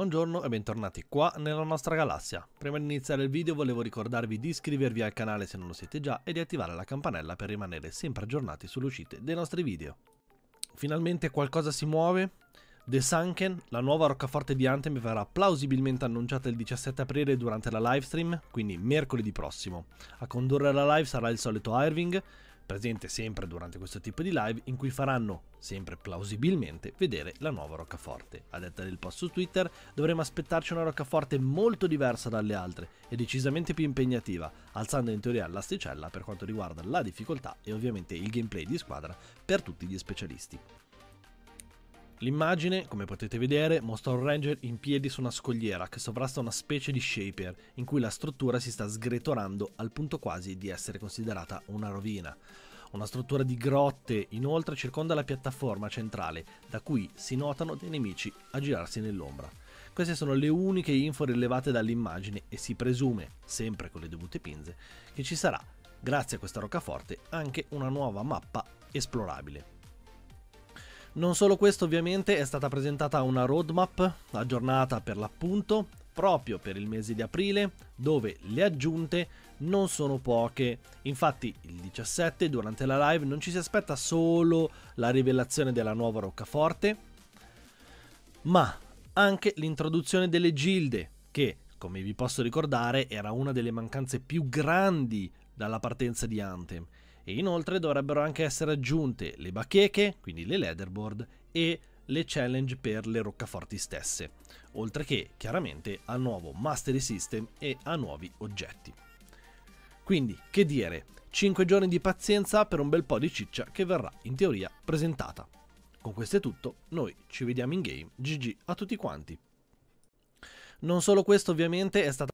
Buongiorno e bentornati qua nella nostra galassia. Prima di iniziare il video volevo ricordarvi di iscrivervi al canale se non lo siete già e di attivare la campanella per rimanere sempre aggiornati sulle uscite dei nostri video. Finalmente qualcosa si muove. The Sunken, la nuova roccaforte di Anthem, verrà plausibilmente annunciata il 17 aprile durante la livestream, quindi mercoledì prossimo. A condurre la live sarà il solito Irving, presente sempre durante questo tipo di live, in cui faranno, sempre plausibilmente, vedere la nuova roccaforte. A detta del post su Twitter, dovremo aspettarci una roccaforte molto diversa dalle altre e decisamente più impegnativa, alzando in teoria l'asticella per quanto riguarda la difficoltà e ovviamente il gameplay di squadra per tutti gli specialisti. L'immagine, come potete vedere, mostra un ranger in piedi su una scogliera che sovrasta una specie di shaper in cui la struttura si sta sgretolando al punto quasi di essere considerata una rovina. Una struttura di grotte inoltre circonda la piattaforma centrale da cui si notano dei nemici a girarsi nell'ombra. Queste sono le uniche info rilevate dall'immagine e si presume, sempre con le dovute pinze, che ci sarà, grazie a questa roccaforte, anche una nuova mappa esplorabile. Non solo questo, ovviamente è stata presentata una roadmap aggiornata per l'appunto proprio per il mese di aprile, dove le aggiunte non sono poche. Infatti il 17 durante la live non ci si aspetta solo la rivelazione della nuova roccaforte, ma anche l'introduzione delle gilde che, come vi posso ricordare, era una delle mancanze più grandi dalla partenza di Anthem. E inoltre dovrebbero anche essere aggiunte le bacheche, quindi le leaderboard, e le challenge per le roccaforti stesse, oltre che chiaramente al nuovo mastery system e a nuovi oggetti. Quindi, che dire, 5 giorni di pazienza per un bel po' di ciccia che verrà in teoria presentata. Con questo è tutto, noi ci vediamo in game, GG a tutti quanti. Non solo questo, ovviamente è stata